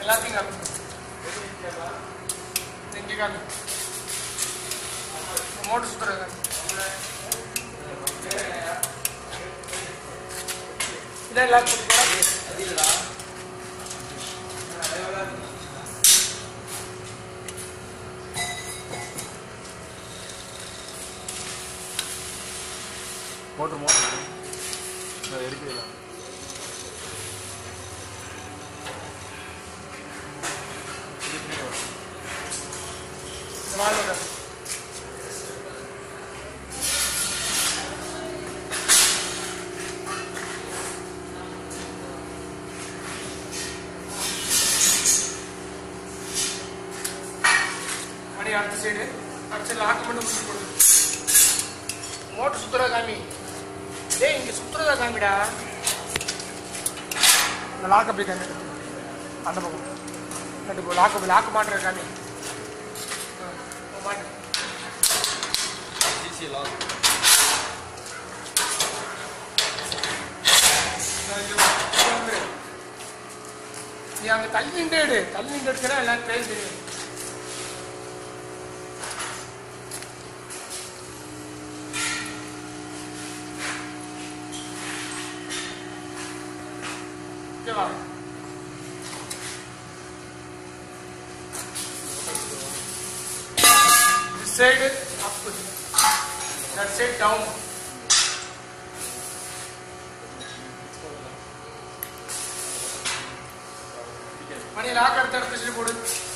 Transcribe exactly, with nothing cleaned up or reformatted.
எல்லாத்தையும் காமி இங்கே காமி மோட்டர் சுற்றுறது இதான் எல்லாரும் मोटर मोटर एरिया அடுத்த சைடு அடுத்த லாக் பண்ணி முடிச்சு போடு மோட்டர் சுத்துறா காமி டேய் இங்க சுத்துறதா காமிடா இந்த லாக் அப்படி காமி அந்த பக்கம் கட்டு லாக் லாக் மாட்டுற காமி மாட்டு சிசி லாக் நீ அங்க தள்ளி நின்று எடு தள்ளி நின்று எடுத்தா எல்லாரும் பேச தெரியும் This side up, that side down. Mani lock करता है पिछले बोर्ड